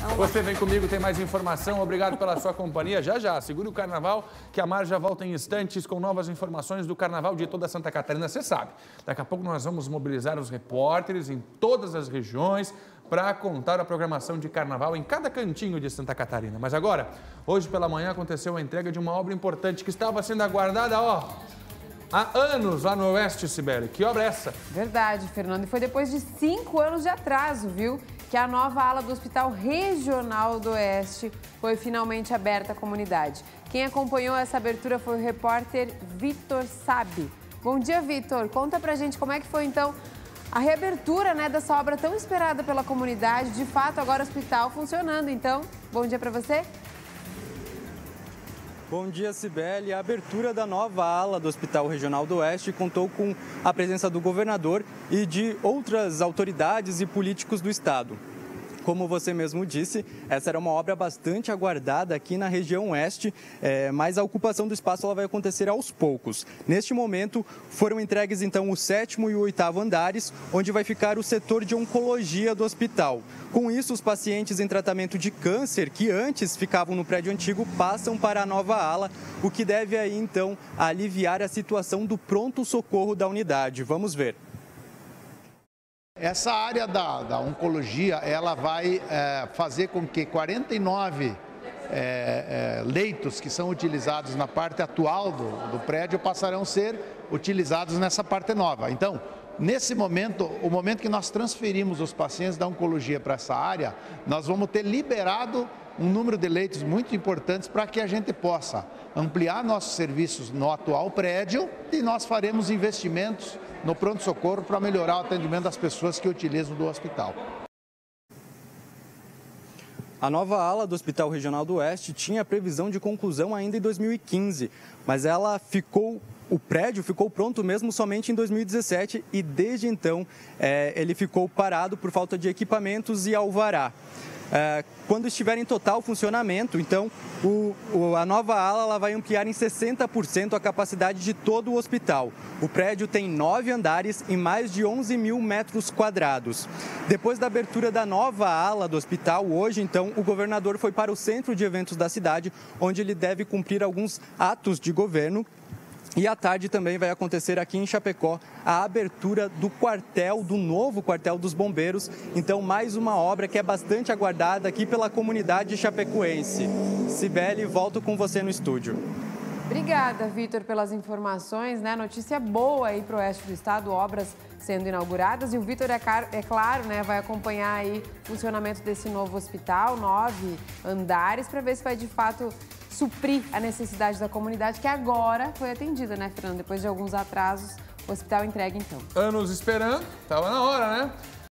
Você vem comigo, tem mais informação. Obrigado pela sua companhia. Já, segure o carnaval, que a Mar já volta em instantes com novas informações do carnaval de toda Santa Catarina. Você sabe, daqui a pouco nós vamos mobilizar os repórteres em todas as regiões para contar a programação de carnaval em cada cantinho de Santa Catarina. Mas agora, hoje pela manhã aconteceu a entrega de uma obra importante que estava sendo aguardada, há anos lá no Oeste, Sibeli. Que obra é essa? Verdade, Fernando. E foi depois de 5 anos de atraso, viu? Que a nova ala do Hospital Regional do Oeste foi finalmente aberta à comunidade. Quem acompanhou essa abertura foi o repórter Vitor Sabe. Bom dia, Vitor. Conta pra gente como é que foi, então, a reabertura, né, dessa obra tão esperada pela comunidade. De fato, agora o hospital funcionando. Então, bom dia pra você. Bom dia, Cibele. A abertura da nova ala do Hospital Regional do Oeste contou com a presença do governador e de outras autoridades e políticos do estado. Como você mesmo disse, essa era uma obra bastante aguardada aqui na região oeste, mas a ocupação do espaço ela vai acontecer aos poucos. Neste momento, foram entregues então o 7º e o 8º andares, onde vai ficar o setor de oncologia do hospital. Com isso, os pacientes em tratamento de câncer, que antes ficavam no prédio antigo, passam para a nova ala, o que deve aí então aliviar a situação do pronto-socorro da unidade. Vamos ver. Essa área da oncologia, ela vai fazer com que 49 leitos que são utilizados na parte atual do prédio passarão a ser utilizados nessa parte nova. Então, nesse momento, o momento que nós transferimos os pacientes da oncologia para essa área, nós vamos ter liberado um número de leitos muito importantes para que a gente possa ampliar nossos serviços no atual prédio e nós faremos investimentos no pronto-socorro para melhorar o atendimento das pessoas que utilizam do hospital. A nova ala do Hospital Regional do Oeste tinha previsão de conclusão ainda em 2015, mas o prédio ficou pronto mesmo somente em 2017 e desde então ele ficou parado por falta de equipamentos e alvará. Quando estiver em total funcionamento, então, a nova ala ela vai ampliar em 60% a capacidade de todo o hospital. O prédio tem 9 andares e mais de 11 mil metros quadrados. Depois da abertura da nova ala do hospital, hoje, então, o governador foi para o centro de eventos da cidade, onde ele deve cumprir alguns atos de governo. E à tarde também vai acontecer aqui em Chapecó a abertura do novo quartel dos bombeiros. Então, mais uma obra que é bastante aguardada aqui pela comunidade chapecoense. Cibele, volto com você no estúdio. Obrigada, Vitor, pelas informações, né? Notícia boa aí para o oeste do estado, obras sendo inauguradas. E o Vitor, é claro, né, vai acompanhar aí o funcionamento desse novo hospital, 9 andares, para ver se vai de fato suprir a necessidade da comunidade, que agora foi atendida, né, Fernando? Depois de alguns atrasos, o hospital entregue então. Anos esperando, estava na hora, né?